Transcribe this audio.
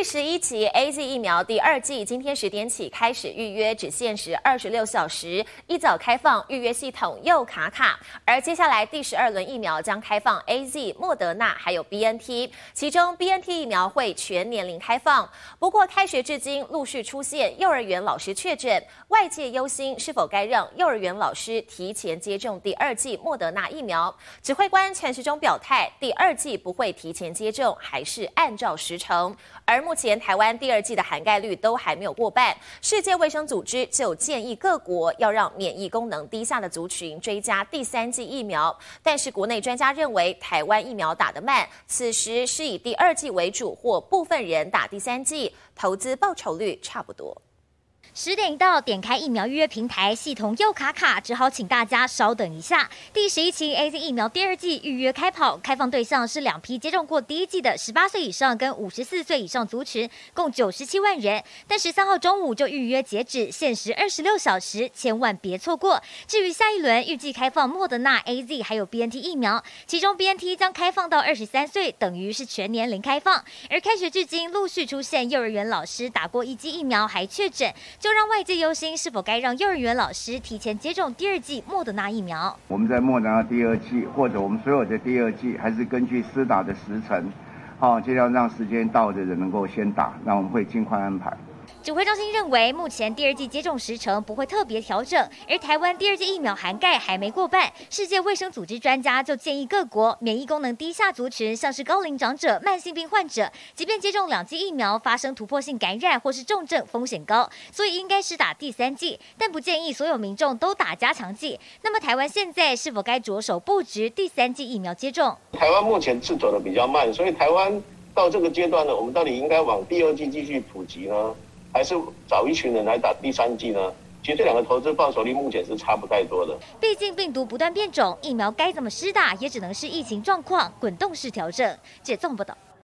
第11期 AZ 疫苗第2剂今天10点起开始预约，只限时26小时，一早开放预约系统又卡卡。而接下来第12轮疫苗将开放 AZ、莫德纳还有 BNT， 其中 BNT 疫苗会全年龄开放。不过开学至今陆续出现幼儿园老师确诊，外界忧心是否该让幼儿园老师提前接种第2剂莫德纳疫苗。指挥官陈时中表态，第2剂不会提前接种，还是按照时程。而目前台湾第2剂的涵盖率都还没有过半，世界卫生组织就建议各国要让免疫功能低下的族群追加第3剂疫苗。但是国内专家认为，台湾疫苗打得慢，此时是以第2剂为主，或部分人打第3剂，投资报酬率差不多。 10点一到，点开疫苗预约平台，系统又卡卡，只好请大家稍等一下。第11期 AZ 疫苗第2剂预约开跑，开放对象是2批接种过第1剂的18岁以上跟54岁以上族群，共97万人。但13号中午就预约截止，限时26小时，千万别错过。至于下一轮预计开放莫德纳、AZ 还有 BNT 疫苗，其中 BNT 将开放到23岁，等于是全年龄开放。而开学至今，陆续出现幼儿园老师打过1剂疫苗还确诊。就让外界忧心，是否该让幼儿园老师提前接种第2剂莫德纳疫苗？ 我们在莫德纳第2剂，或者我们所有的第2剂，还是根据施打的时程，尽量让时间到的人能够先打，那我们会尽快安排。 指挥中心认为，目前第2剂接种时程不会特别调整，而台湾第2剂疫苗涵盖还没过半。世界卫生组织专家就建议各国免疫功能低下族群，像是高龄长者、慢性病患者，即便接种2剂疫苗，发生突破性感染或是重症风险高，所以应该是打第3剂，但不建议所有民众都打加强剂。那么台湾现在是否该着手布局第3剂疫苗接种？ 台湾目前是走的比较慢，所以台湾到这个阶段呢，我们到底应该往第2剂继续普及呢？还是找一群人来打第3剂呢？其实这2个投资报酬率目前是差不太多的。 毕竟病毒不断变种，疫苗该怎么施打，也只能是疫情状况滚动式调整。这综合报道。